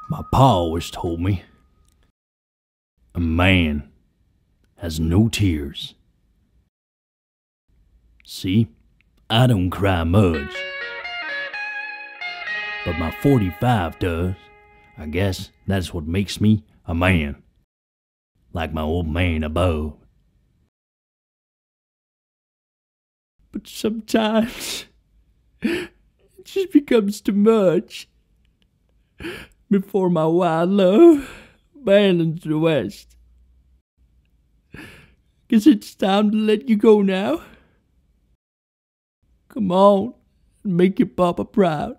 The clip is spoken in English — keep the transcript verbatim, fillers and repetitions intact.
My pa always told me, a man has no tears. See, I don't cry much, but my forty-five does. I guess that's what makes me a man, like my old man above. But sometimes it just becomes too much. Before my wild love abandons the West. Guess it's time to let you go now. Come on, and make your papa proud.